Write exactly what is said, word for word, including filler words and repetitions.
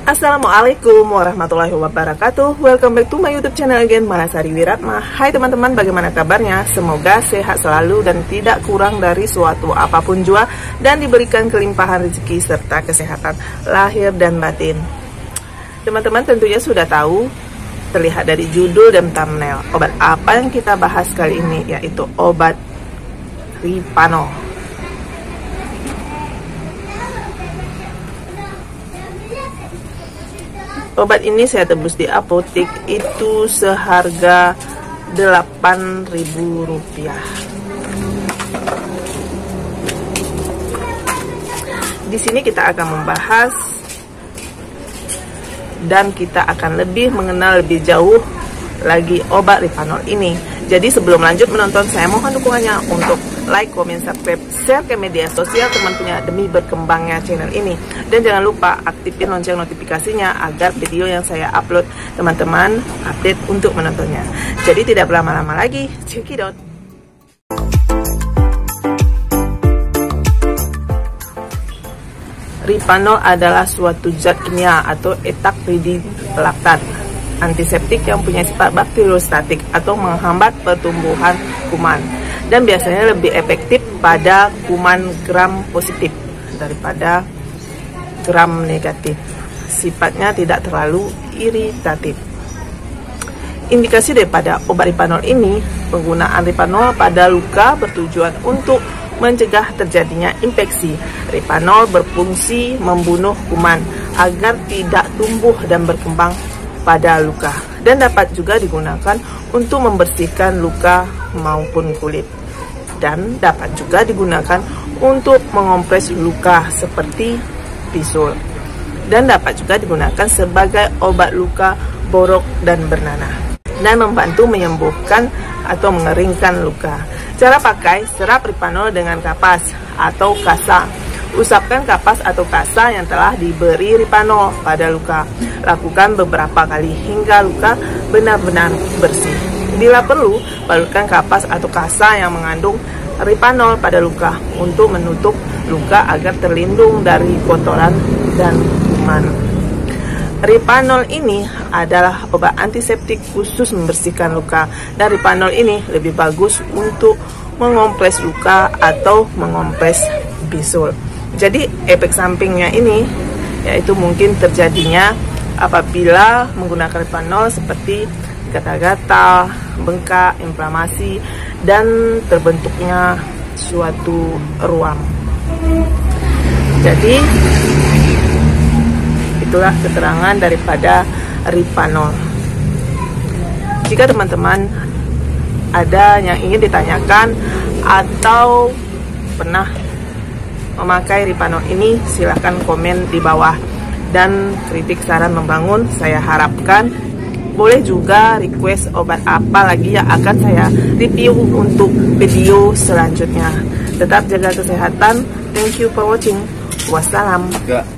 Assalamualaikum warahmatullahi wabarakatuh. Welcome back to my YouTube channel again, Mahasari Wiratma. Hai teman-teman, bagaimana kabarnya? Semoga sehat selalu dan tidak kurang dari suatu apapun jua, dan diberikan kelimpahan rezeki serta kesehatan lahir dan batin. Teman-teman tentunya sudah tahu, terlihat dari judul dan thumbnail, obat apa yang kita bahas kali ini, yaitu obat Ripanol. Obat ini saya tebus di apotek itu seharga delapan ribu rupiah. Di sini kita akan membahas dan kita akan lebih mengenal lebih jauh lagi obat Ripanol ini. Jadi sebelum lanjut menonton, saya mohon dukungannya untuk like, comment, subscribe, share ke media sosial teman punya demi berkembangnya channel ini. Dan jangan lupa aktifin lonceng notifikasinya agar video yang saya upload teman-teman update untuk menontonnya. Jadi tidak berlama-lama lagi, check it out. Ripanol adalah suatu zat kimia atau etaktridilaktat, antiseptik yang punya sifat bakteriostatik atau menghambat pertumbuhan kuman, dan biasanya lebih efektif pada kuman gram positif daripada gram negatif. Sifatnya tidak terlalu iritatif. Indikasi daripada obat Ripanol ini, penggunaan Ripanol pada luka bertujuan untuk mencegah terjadinya infeksi. Ripanol berfungsi membunuh kuman agar tidak tumbuh dan berkembang pada luka, dan dapat juga digunakan untuk membersihkan luka maupun kulit, dan dapat juga digunakan untuk mengompres luka seperti bisul, dan dapat juga digunakan sebagai obat luka borok dan bernanah, dan membantu menyembuhkan atau mengeringkan luka. Cara pakai: serap Ripanol dengan kapas atau kasa. Usapkan kapas atau kasa yang telah diberi Ripanol pada luka. Lakukan beberapa kali hingga luka benar-benar bersih. Bila perlu, balurkan kapas atau kasa yang mengandung Ripanol pada luka untuk menutup luka agar terlindung dari kotoran dan kuman. Ripanol ini adalah obat antiseptik khusus membersihkan luka, dan Ripanol ini lebih bagus untuk mengompres luka atau mengompres bisul. Jadi efek sampingnya ini yaitu mungkin terjadinya apabila menggunakan Ripanol seperti gatal-gatal, bengkak, inflamasi, dan terbentuknya suatu ruam. Jadi itulah keterangan daripada Ripanol. Jika teman-teman ada yang ingin ditanyakan atau pernah memakai Ripanol ini, silahkan komen di bawah, dan kritik saran membangun saya harapkan. Boleh juga request obat apa lagi yang akan saya review untuk video selanjutnya. Tetap jaga kesehatan. Thank you for watching. Wassalam.